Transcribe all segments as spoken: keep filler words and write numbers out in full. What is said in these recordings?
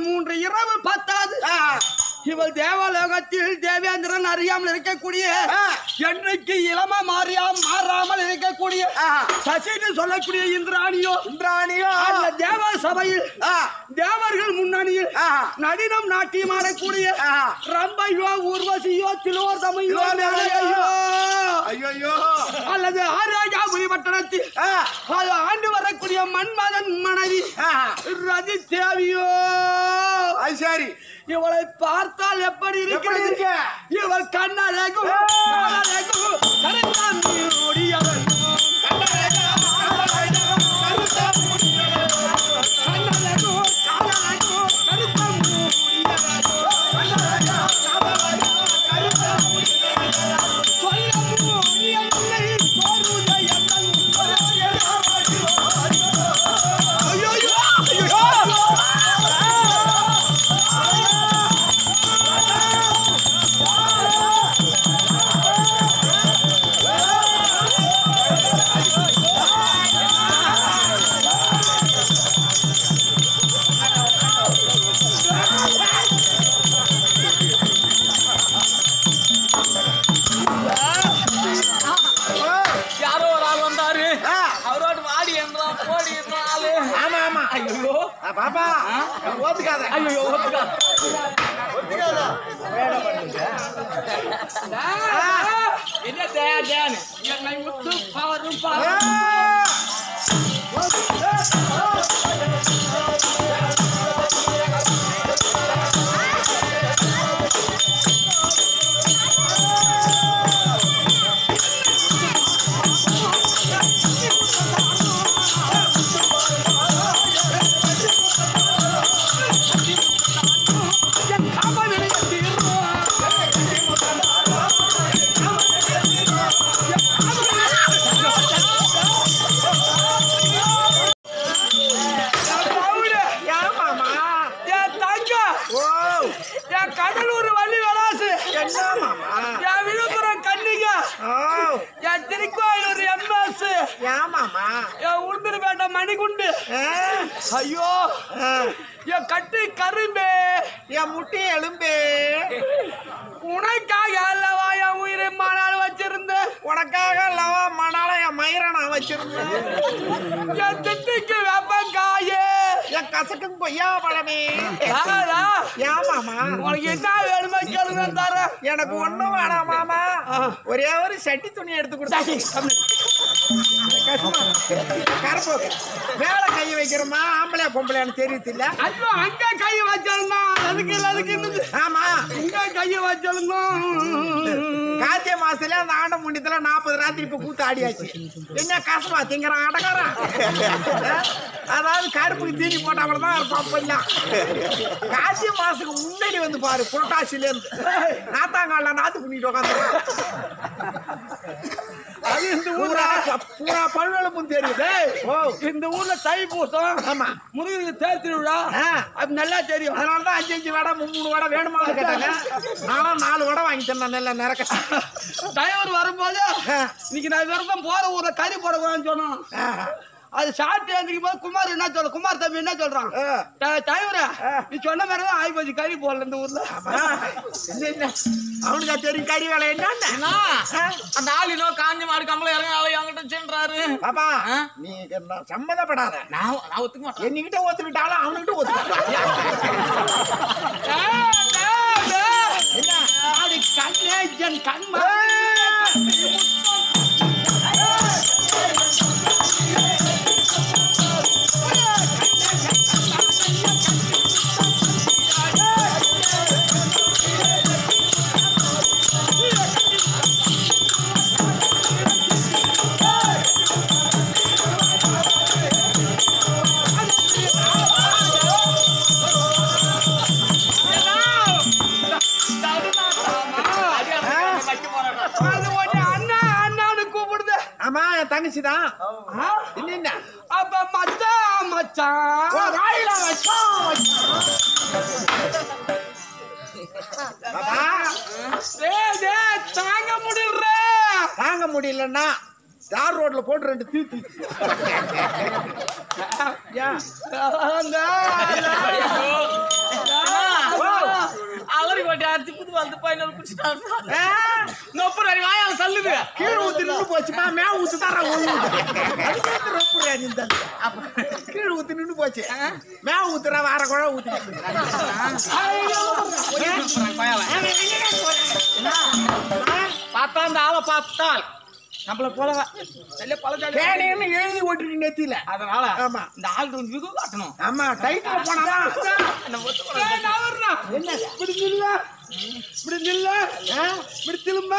மூன்று இரவு பத்தாது இவள் தேவலோகத்தில் தேவேந்திரன் அறியாமல் இருக்கக்கூடிய என்னைக்கு இளம மாறியாம் மாறாமல் இருக்கக்கூடிய சசின்னு சொல்லக்கூடிய இந்திராணியோ இந்திராணியோ அந்த தேவ சபையில் தேவர்கள் முன்னணியில் நடினம் நாட்டியம் ஆடக்கூடிய ரம்பையோ ஊர்வசியோ திலோர்தமையோ ஐயோ அல்லது ஆராஜாபுரி பட்டணத்தில் ஆண்டு வரக்கூடிய மன்மதன் மனைவி ரதி தேவியோ சரி இவளை பார்த்தால் எப்படி இருக்கிறது இவள் கண்ணழகும் பாப்பா ஓத்துக்காத ஐயோ ஓத்துக்காத ஓத்துக்காத என்ன தயா தயானு என்னை முத்து பாரும் பாரும் கடலூர் வள்ளி வராசு என் விழுப்புரம் கன்னிகா என் திருக்கோயிலூர் எம்எஸ் என் உளுந்தூர்பேட்டை மணிகுண்டு ஐயோ என் கட்டு கரும்பே என் முட்டி எலும்பே உனக்காக அல்லவா என் உயிரை மணால் வச்சிருந்தேன் உனக்காக அல்லவா மணால என் மயிரை நான் வச்சிருந்தேன் என் திட்டிக்கு வெப்பங்காயே என் கசக்கும் கொய்யா பழமே ஏமாமா உனக்கு என்ன வேணுமா கேளுங்க தர எனக்கு ஒண்ணும் வேணாம் மாமா ஒரே ஒரு சட்டி துணி எடுத்து கொடுத்தாச்சு கருப்பு மேல கை வைக்கிறோமா ஆம்பளை பொம்பளைன்னு தெரியுது இல்ல ஐயோ அங்க கை வச்சாலுமா அதுக்கு இல்ல அதுக்கு ஆமா இங்க கைய வச்சாலும் கார்த்திகை மாசத்துல அந்த ஆண்ட முண்டித்துல நாற்பது ராத்திரி இப்ப கூத்து ஆடியாச்சு என்ன கசமா திங்கிறான் ஆட்டக்காரன் அதாவது கருப்புக்கு தீனி போட்டாவளதான் இருப்பான் அப்பெல்லாம் கார்த்திகை மாசத்துக்கு முன்னாடி வந்து பாரு புரட்டாசில இருந்து நாத்தாங்கால நாத்து பண்ணிட்டு உட்காந்து அது இந்த ஊர்ல பூரா பழுவெலும்பும் தெரியுது இந்த ஊர்ல தைப்பூசம் ஆமா முருகனுக்கு தேர் திருவிழா அது நல்லா தெரியும் அதனாலதான் அஞ்சு அஞ்சு வடை மூணு வடை வேணுமா கேட்டாங்க நானும் நாலு வடை வாங்கி தரேன் நல்லா நிறக்க டிரைவர் வரும்போது இன்னைக்கு நான் விரதம் போற ஊர்ல கறி போடக்கூடாதுன்னு சொன்னோம் அது சாப்பிட்டு எழுந்திரிக்கும் போது குமார் என்ன சொல்ற குமார் தம்பி என்ன சொல்றான் டிரைவரா நீ சொன்ன மாதிரிதான் ஆகி போச்சு கறி போடல இந்த ஊர்ல அவனுக்கு தெரியும் கறி வேலை என்ன அந்த ஆள் இன்னும் காஞ்சி மாடு கம்பளம் இறங்க ஆளு என்கிட்ட சென்றாரு பாப்பா நீ சம்மந்தப்படாத நான் நான் ஒத்துக்க மாட்டேன் என்கிட்ட ஒத்துக்கிட்டாலும் அவனுக்கிட்ட ஒத்துக்கிட்டான் கண்ணே என் கண்மா தங்கச்சிதான் அப்ப மச்சான் மச்சான் தாங்க முடியல தாங்க முடியலன்னா தார் ரோட்ல போட்டு ரெண்டு தீத்து அலறி கொட்டி அடிச்சு புது வந்து பையன் குடிச்சிட்டாரு நொப்பு ரெடி வாயால தள்ளுது கீழே ஊத்தி நின்று போச்சுமா மேல ஊத்து தாரா கீழே ஊத்தி நின்று போச்சு மேல ஊத்துறா வார கூட ஊத்தி பார்த்தா அந்த ஆளை பார்த்தால் நம்மள போல எழுதி ஓட்டிருக்கு நெத்தியில அதனால ஆமா இந்த ஆள் வந்து விகு காட்டணும் ஆமா டைட்ல போனா என்ன இப்படி நில்ல இப்படி நில்ல இப்படி திரும்ப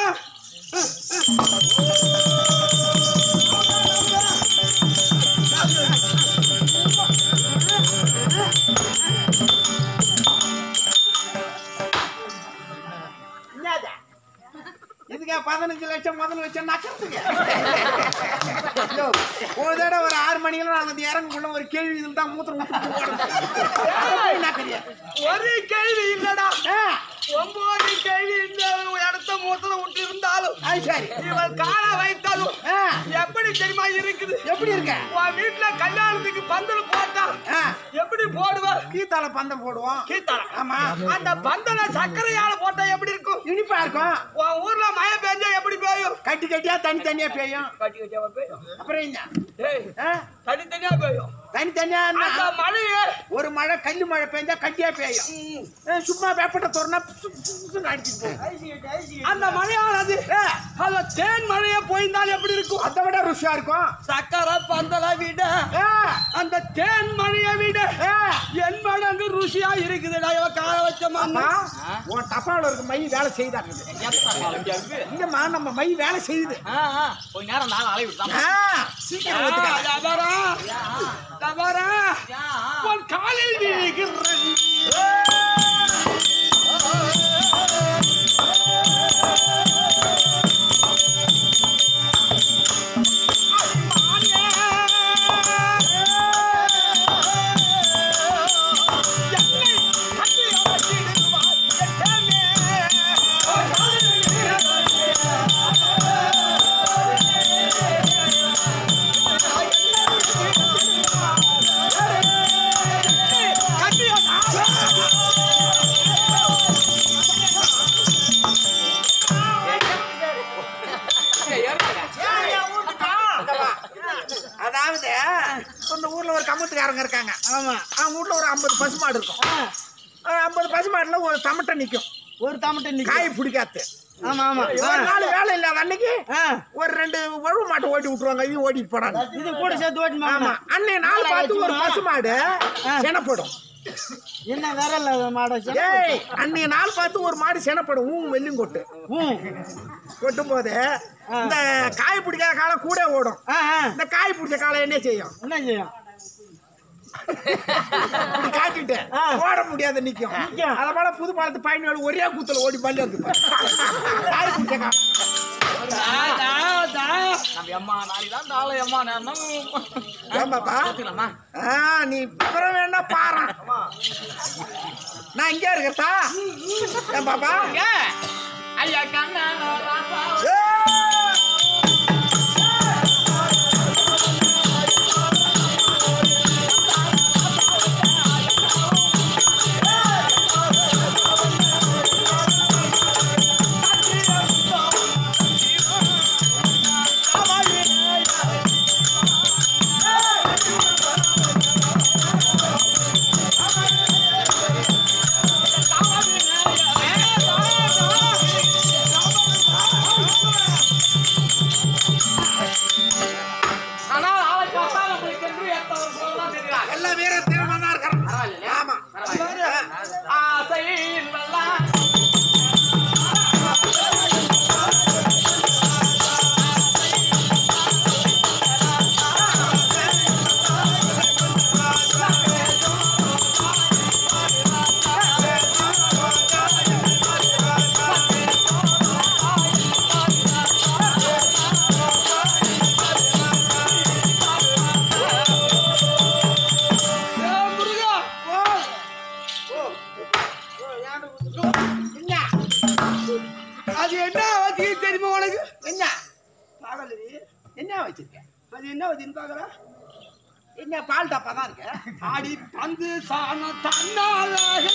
இதுக்கா பதினஞ்சு லட்சம் முதல்ல வச்ச நக்கத்துக்கு ஒரு தடவை ஒரு ஆறு மணிக்கெல்லாம் நான் வந்து இறங்குள்ள ஒரு கேள்வி இதில் தான் மூத்திரம் ஒரு கேள்வி இல்லடா ஒன்பது கேள்வி இந்த இடத்த மூத்திரம் விட்டு இருந்தாலும் சரி இவள் கால வைத்தாலும் எப்படி தெரியுமா இருக்குது எப்படி இருக்க உன் வீட்டுல கல்யாணத்துக்கு பந்தல் போட்டா எப்படி போடுவ கீத்தால பந்தம் போடுவோம் கீத்தால ஆமா அந்த பந்தல சர்க்கரையால போட்டா எப்படி இருக்கும் இனிப்பா இருக்கும் உன் ஊர்ல மழை பெஞ்சா எப்படி பெய்யும் கட்டி கட்டியா தனி தனியா பெய்யும் கட்டி கட்டியா பெய்யும் அப்புறம் என்ன தனி தனியா பெய்யும் தனி தனியா மழையே ஒரு மழை கல்லு மழை பெஞ்சா கட்டியா பெய்யும் சும்மா வேப்பட்ட தோறனா அடிச்சுட்டு போகும் அந்த மழையானது அது தேன் மழையா போயிருந்தாலும் எப்படி இருக்கும் அதை விட ருசியா இருக்கும் சக்கரை பந்தலை விட அந்த தேன் மழையை விட என் மடங்கு ருசியா இருக்குதுடா இவ கால வச்ச மாமா உன் டப்பால இருக்க மை வேலை செய்தாங்க இல்லம்மா நம்ம மை வேலை செய்யுது கொஞ்ச நேரம் நான் அலை விட்டான் சீக்கிரம் உன் காலில் விழுகிறேன் அதாவது இந்த ஊர்ல ஒரு கம்மத்துக்காரங்க இருக்காங்க ஆமா அவங்க ஊர்ல ஒரு ஐம்பது பசுமாடு இருக்கும் ஐம்பது பசுமாடுல ஒரு தமட்டை நிக்கும் ஒரு தமட்டை நிக்கும் காய் பிடிக்காது ஆமா ஆமா ஒரு நாள் வேலை இல்லாத அன்னைக்கு ஒரு ரெண்டு உழவு மாட்டை ஓட்டி விட்டுருவாங்க இது ஓட்டிட்டு போறாங்க இது கூட சேர்த்து ஓட்டி ஆமா அன்னைய நாள் பார்த்து ஒரு பசுமாடு செனப்படும் என்ன வேற இல்ல மாடு ஏய் அன்னைய நாள் பார்த்து ஒரு மாடு செனப்படும் ஊ வெள்ளியும் கொட்டு கொட்டும் போது இந்த காய் பிடிக்காத காலம் கூட ஓடும் இந்த காய் பிடிச்ச காலம் என்ன செய்யும் என்ன செய்யும் காட்டிட்டு ஓட முடியாது நிக்கும் அத போல புது பாலத்து பயணிகள் ஒரே கூத்துல ஓடி பள்ளி வந்து காய் பிடிச்ச காலம் நீ வேணா பாரு நான் இங்க இருக்கா என் பாப்பா ஐயா கண்ணா அது என்ன வச்சு தெரியுமா உனக்கு என்ன என்ன வச்சிருக்கேன் அது என்ன வச்சுன்னு பாக்குற என்ன பால் டப்பா தான் இருக்கு. ஆடி பந்து சாண தன்னாலகை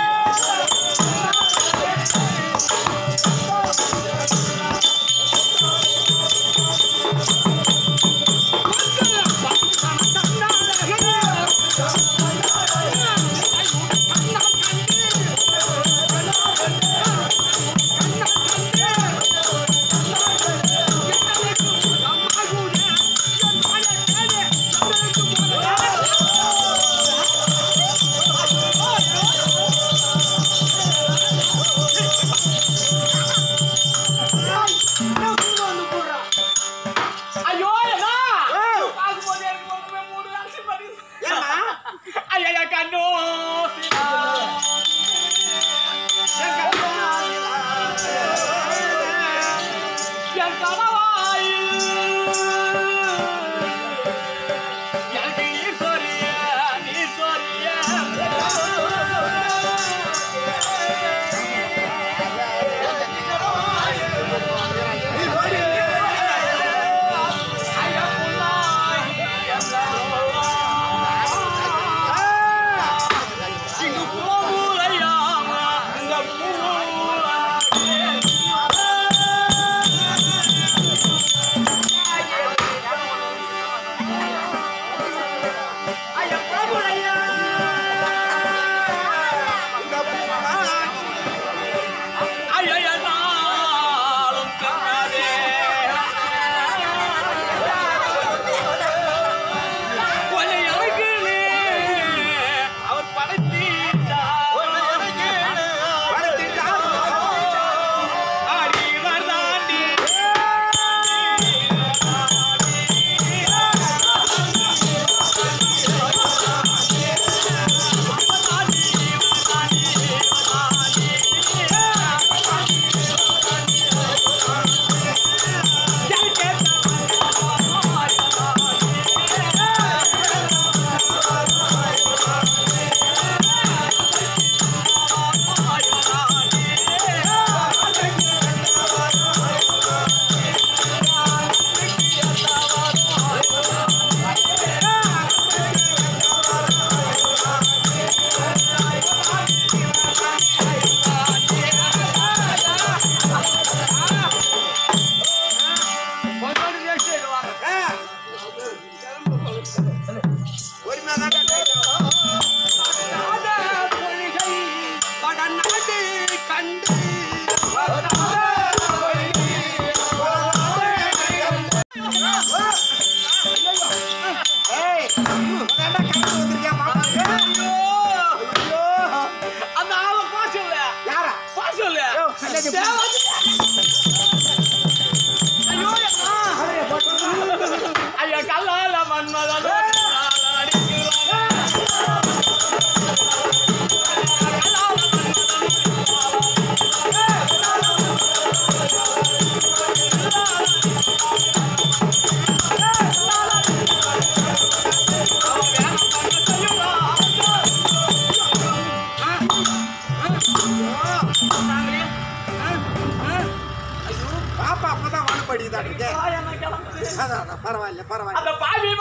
பரவாயில்ல பரவாயில்ல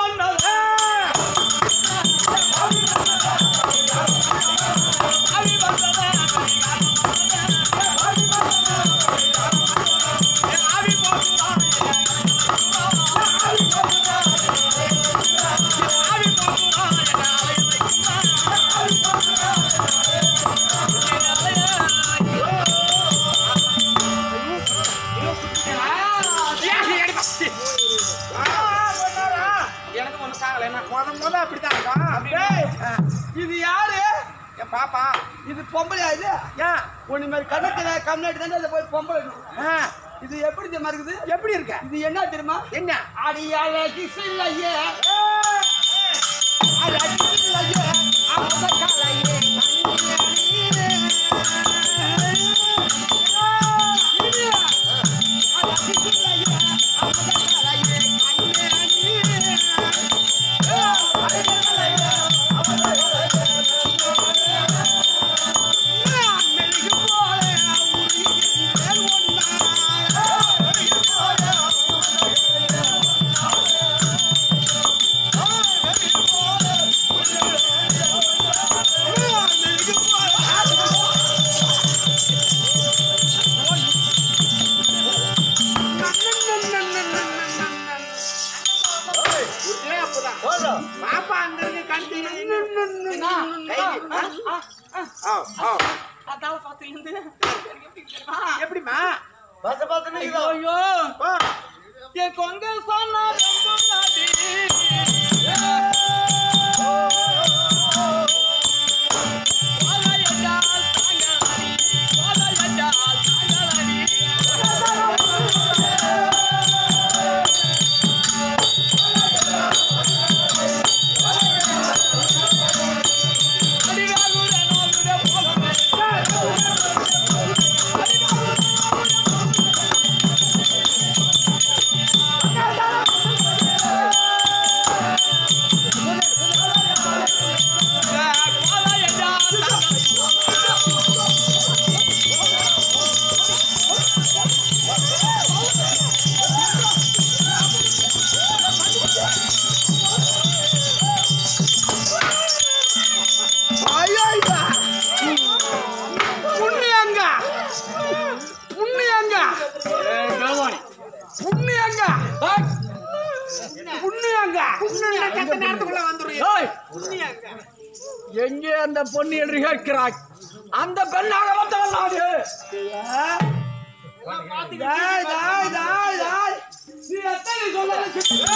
இது யாரு? என் பாப்பா. இது பொம்பளையா? இது ஏன் ஒண்ணு மாதிரி கணக்கு கம்னாடி தானே போய் பொம்பளை. இது எப்படி தெரியுமா இருக்குது? எப்படி இருக்க? இது என்ன தெரியுமா? என்ன அடியால கிசையே அடியாலையே அந்த காலையே Oh, எப்படிமா ஐயோ என் கொங்க சொன்னா எங்கே அந்த பொண்ணு என்று கேட்கிறாய்? அந்த பெண்ணாக வந்தவன் நாடு. நீ எத்தனை சொல்ல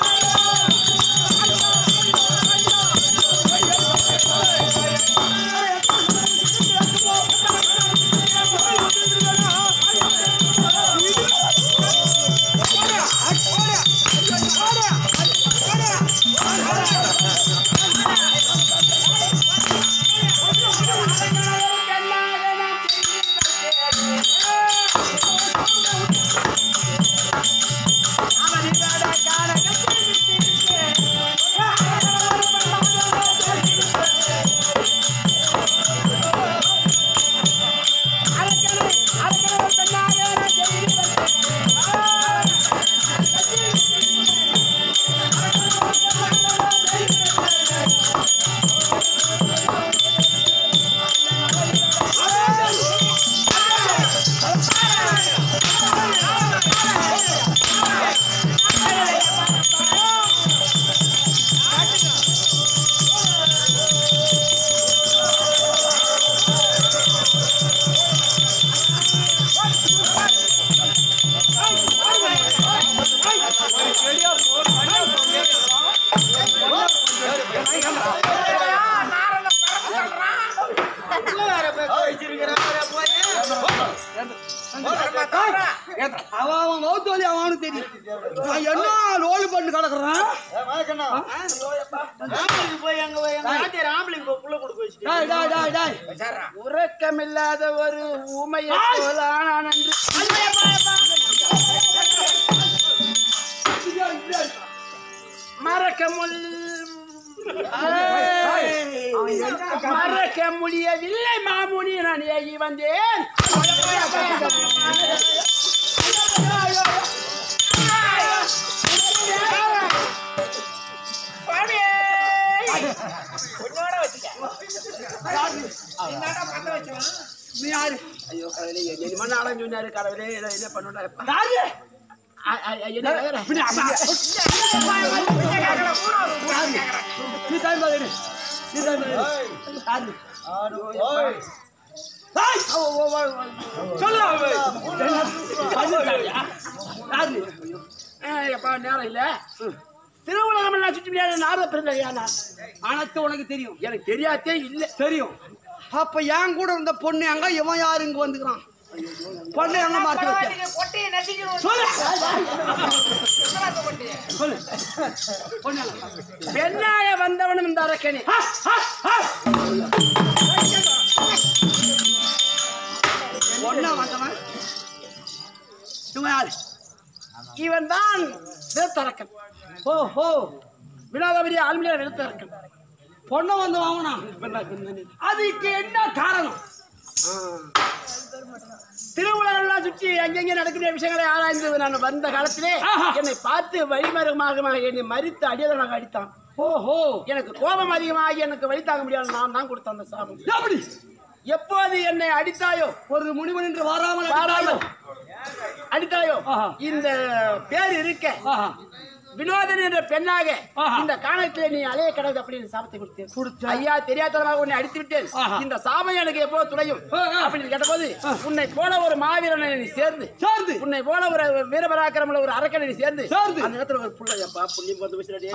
அவன் மௌத்தோலி அவனு தெரியும். நான் என்ன லோலு பண்ணு கிடக்குறேன். உறக்கமில்லாத ஒரு ஊமையை மறக்க மறக்க முடியவில்லை மாமுனி. நான் ஏகி வந்தேன். ஐயோ கடவுளே, என்ன மண்ணாலும் சொன்னாரு கடவுளே, என்ன பண்ணுடா நேரம் இல்ல. திருவுலகம் எல்லாம் சுற்றி முடியாத நாரத பிறந்தவையா நான்? அனைத்து உனக்கு தெரியும். எனக்கு தெரியாதே இல்ல. தெரியும். அப்ப என் கூட இருந்த பொண்ணு அங்க இவன் யாரு இங்க வந்துக்கிறான்? பொண்ணு எங்க மாத்தி பெண்ணாக வந்தவனும் இந்த அரக்கனே. பொண்ணா வந்தவன் இவன் யாரு? இவன் தான் நிறுத்தரக்கன். ஓஹோ, வினாதபடி ஆளுமையா நிறுத்தரக்கன். பொண்ணை வந்து வாங்கினா அதுக்கு என்ன காரணம்? திருவிழாவெல்லாம் சுற்றி அங்கெங்கே நடக்கிற விஷயங்களை ஆராய்ந்து நான் வந்த காலத்திலே என்னை பார்த்து வழிமருமாக என்னை மறித்து அடியதனாக அடித்தான். ஓஹோ, எனக்கு கோபம் அதிகமாக எனக்கு வழி தாங்க முடியாது. நான் தான் கொடுத்தேன் அந்த சாபம். எப்போது என்னை அடித்தாயோ, ஒரு முனிவன் என்று வாராமல் வாராமல் அடித்தாயோ, இந்த பேர் இருக்க வினோதன் என்ற பெண்ணாக இந்த காலத்திலே நீ அலைய கடவுள் அப்படின்னு சாபத்தை கொடுத்தேன் கொடுத்து ஐயா தெரியாதவராக உன்னை அடித்து விட்டேன் இந்த சாபம் எனக்கு எப்போ துளையும் அப்படின்னு கேட்டபோது உன்னை போல ஒரு மாவீரனை நீ சேர்ந்து சேர்ந்து உன்னை போல ஒரு வீரபராக்கிரமல ஒரு அரக்கனை நீ சேர்ந்து அந்த இடத்துல ஒரு புள்ளையப்பா புள்ளியும் வந்து விசிறடி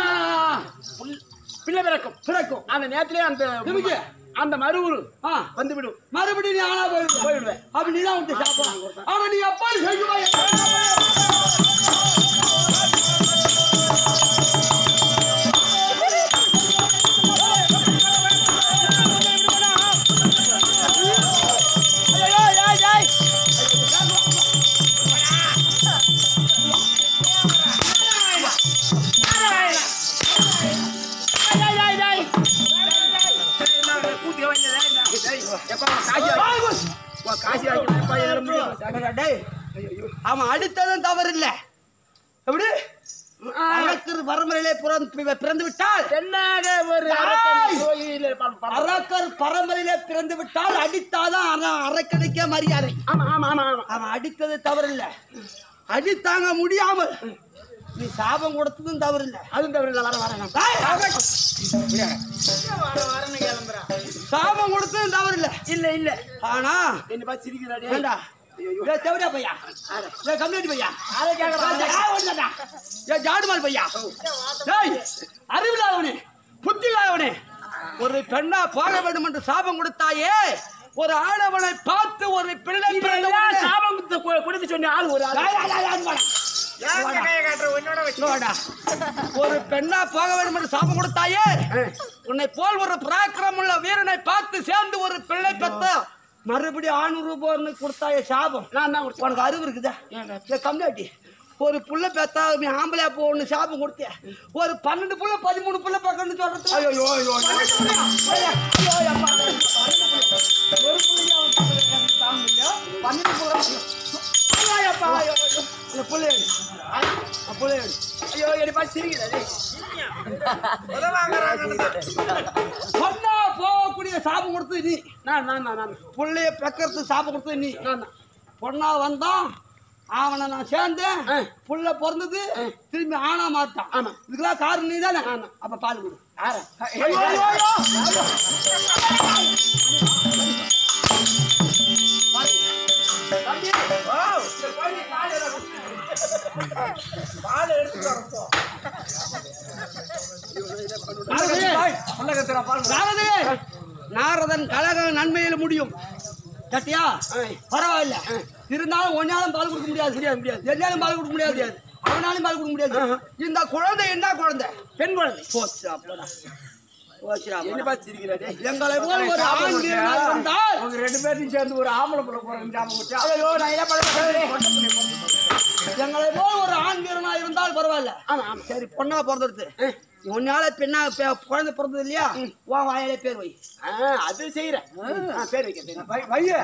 பிள்ளை பிறக்கும் பிறக்கும் அந்த நேரத்திலே அந்த அந்த மறுவுரு வந்து விடும் மறுபடியும் நீ ஆனா போயிடுவேன் போயிடுவேன் அப்படி நீ தான் வந்து சாப்பிடலாம் ஆனா நீ எப்போ செய்வாய் அவன் அடித்ததும் தவறு இல்ல எப்படி பரம்பரையிலே பிறந்து விட்டால் அரக்கர் பரம்பரையிலே பிறந்து விட்டால் அடித்தாதான் அரக்கனுக்கே மரியாதை அவன் அடித்தது தவறு இல்ல அடித்தாங்க முடியாமல் நீ சாபம் கொடுத்ததும் தவறு இல்ல அதுவும் தவறு இல்ல வர வர சாபம் கொடுத்ததும் தவறு இல்ல இல்ல இல்ல ஆனா என்ன பார்த்து சிரிக்கிறாடே வேண்டா தேவடா பையா கம்யூனிட்டி பையா ஜாடுமால் பையா அறிவில்லாதவனே புத்தி இல்லாதவனே ஒரு பெண்ணா போக வேண்டும் என்று சாபம் கொடுத்தாயே ஒரு ஆடவனை பார்த்து ஒரு பிள்ளை சாபம் கொடுத்து சொன்ன ஆள் ஒரு ஒரு பெண்ணா போக வேண்டும் என்று சாபம் கொடுத்தாயே உன்னை போல் ஒரு பராக்கிரமம் உள்ள வீரனை பார்த்து சேர்ந்து ஒரு பிள்ளை பெற்ற மறுபடியும் ஆணூறு ரூபாய் கொடுத்தாய சாபம் நான் தான் உனக்கு அறிவு இருக்குதா கம்மியாட்டி ஒரு புள்ள பெத்தா ஆம்பளையா போ ஒன்று சாபம் கொடுத்தேன் ஒரு பன்னெண்டு புள்ள பதிமூணு புள்ள பக்கம்னு சொல்றது பன்னெண்டு புள்ள ஐயோ என்னப்பா சிரிக்கிறது சொன்னா போகக்கூடிய சாபம் கொடுத்தது நீ நான் நான் நான் புள்ளைய பெக்கறது சாபம் கொடுத்தது நீ நான் பொண்ணா வந்தான் அவனை நான் சேர்ந்தேன் புள்ள பிறந்தது திரும்பி ஆனா மாட்டான் ஆமா இதுக்கெல்லாம் காரணம் நீ தானே அப்ப பால் கொடு நாரதன் கழக நன்மையில் முடியும் கட்டியா பரவாயில்ல இருந்தாலும் ஒன்னாலும் பால் கொடுக்க முடியாது முடியாது முடியாது என்னாலும் பால் கொடுக்க முடியாது அவனாலும் பால் கொடுக்க முடியாது இந்த குழந்தை என்ன குழந்தை பெண் குழந்தை போச்சு அப்பதான் எங்களை போல ஒரு ஆண் இருந்தால் அவங்க ரெண்டு பேரும் சேர்ந்து ஒரு ஆம்பளை புள்ள போறேன் எங்களை போல ஒரு ஆண் வீரனா இருந்தால் பரவாயில்ல சரி பொண்ணா பிறந்தது உன்னால பெண்ணா குழந்தை பிறந்தது இல்லையா வா வாயாலே பேர் வை அது செய்யறேன் பேர் வைக்க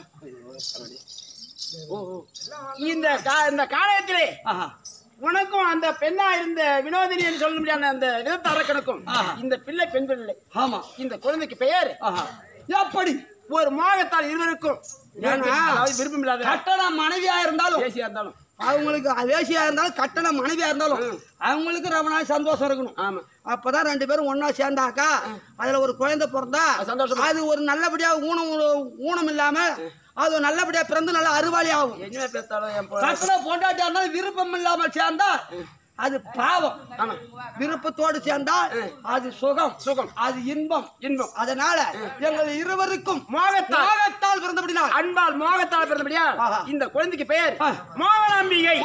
இந்த காலத்திலே உனக்கும் அந்த பெண்ணா இருந்த வினோதினி என்று சொல்ல முடியாத அந்த நிலத்த அரக்கனுக்கும் இந்த பிள்ளை பெண் பிள்ளை ஆமா இந்த குழந்தைக்கு பெயர் எப்படி ஒரு மோகத்தால் இருவருக்கும் விருப்பம் இல்லாத கட்டண மனைவியா இருந்தாலும் வேசியா இருந்தாலும் அவங்களுக்கு வேசியா இருந்தாலும் கட்டண மனைவியா இருந்தாலும் அவங்களுக்கு ரொம்ப நாள் சந்தோஷம் இருக்கணும் ஆமா அப்பதான் ரெண்டு பேரும் ஒன்னா சேர்ந்தாக்கா அதுல ஒரு குழந்தை பிறந்தா சந்தோஷம் அது ஒரு நல்லபடியா ஊனம் ஊனம் இல்லாம அது நல்லபடியா பிறந்து நல்லா அறுவாளி ஆகும் கட்டண பொண்டாட்டியா இருந்தாலும் விருப்பம் இல்லாமல் சேர்ந்தா அது பாவம் விருப்பத்தோடு சேர்ந்தால் அது சுகம் சுகம் அது இன்பம் இன்பம் அதனால எங்கள் இருவருக்கும் மோகத்தால் மோகத்தால் பிறந்தபடினால் அன்பால் மோகத்தால் பிறந்தபடியா இந்த குழந்தைக்கு பெயர் மோகனாம்பிகை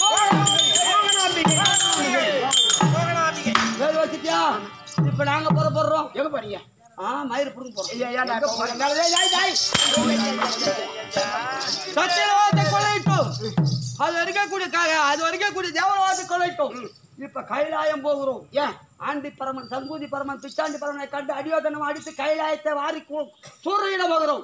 வச்சுட்டியா இப்ப நாங்க போற போடுறோம் எங்க போறீங்க மயிறு புடுங்க போறோம் சத்தியவாதத்தை கொலையிட்டோம் அது வரைக்கக்கூடிய அது வரைக்கக்கூடிய தேவவாதத்தை கொலையிட்டோம் இப்ப கைலாயம் போகிறோம் ஏன் ஆண்டி பரமன் சங்கூதி பரமன் பிச்சாண்டி பரமனை கண்டு அடியோதனம் அடித்து கைலாயத்தை வாரி சூறையிட போகிறோம்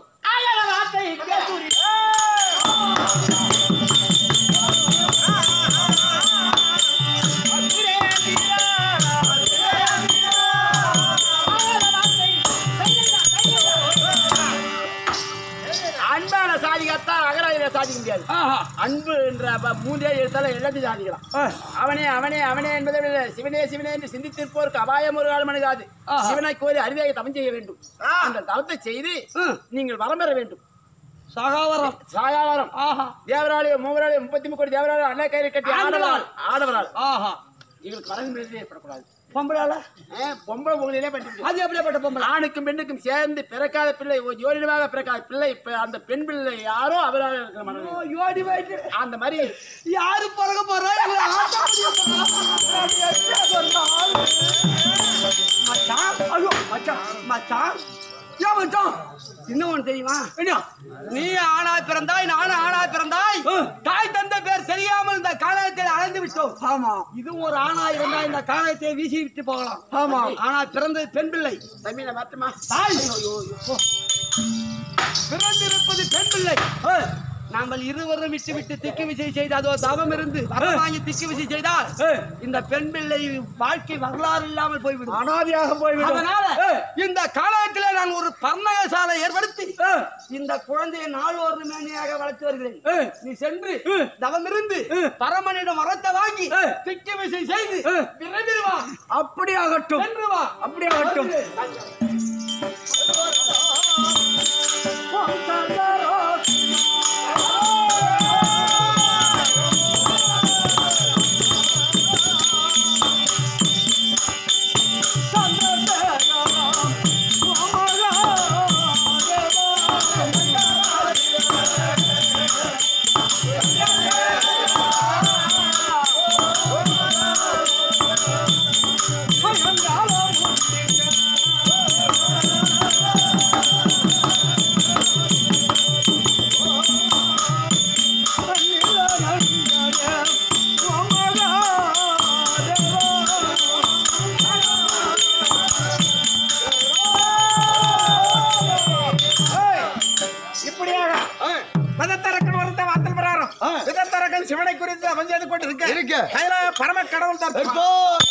அன்பான சாதிகத்தான் அகராதியில சாதிக்க முடியாது அன்பு என்ற மூன்றே எழுத்தால எல்லாத்தையும் சாதிக்கலாம். அவனே அவனே அவனே என்பதை விட சிவனே சிவனே என்று சிந்தித்திருப்போருக்கு அபாயம் ஒரு காலம் அணுகாது. சிவனை கோரி அருவியாக தவம் செய்ய வேண்டும். அந்த தவத்தை செய்து நீங்கள் வரம் பெற வேண்டும். சாகாவரம் சாகாவரம் தேவராலயம் மூவராலயம் முப்பத்தி மூணு கோடி தேவராலயம் அண்ணா கயிறு கட்டி ஆடவரால் ஆடவரால் ஆஹா இவங்களுக்கு வரவு ஏற்படக்கூடாது. பொம்பளால பொம்பளை பொங்கலே பண்ணி அது எப்படிப்பட்ட பொம்பளை? ஆணுக்கும் பெண்ணுக்கும் சேர்ந்து பிறக்காத பிள்ளை யோனிடமாக பிறக்காத பிள்ளை அந்த பெண் பிள்ளை யாரோ அவராக இருக்கிற மனம் யோடி போயிட்டு அந்த மாதிரி யாரு பிறகு போறா மச்சான் ஐயோ மச்சான் மச்சான் ஏன் மச்சான் இன்னும் ஒன்று தெரியுமா? நீ ஆணா பிறந்தாய் நானும் ஆணா பிறந்தாய் தாய் தந்த பேர் தெரியாமல் இந்த காலத்தில் அழைந்து விட்டோம். ஆமா இது ஒரு ஆணா இருந்தா இந்த காலத்தை வீசி விட்டு போகலாம். ஆமா ஆனா பிறந்தது பெண் பிள்ளை. தமிழ மாற்றமா தாய் பிறந்திருப்பது பெண் பிள்ளை. நாங்கள் இருவரும் விட்டு விட்டு திக்கு விசை செய்து அதோ தவம் இருந்து வரம் வாங்கி திக்கு விசை செய்தால் இந்த பெண் பிள்ளை வாழ்க்கை வரலாறு இல்லாமல் போய்விடும், அனாதியாக போய்விடும். அதனால இந்த காலத்திலே நான் ஒரு பர்ணகசாலை ஏற்படுத்தி இந்த குழந்தையை நாளொரு மேனியாக வளர்த்து வருகிறேன். நீ சென்று தவம் இருந்து பரமனிடம் வரத்தை வாங்கி திக்கு விசை செய்து விரைவில் வா. அப்படி ஆகட்டும் சென்று வா. அப்படி ஆகட்டும். சிவனை குறித்து அவன் செய்து கொண்டு இருக்க பரம கடவுள் தான்.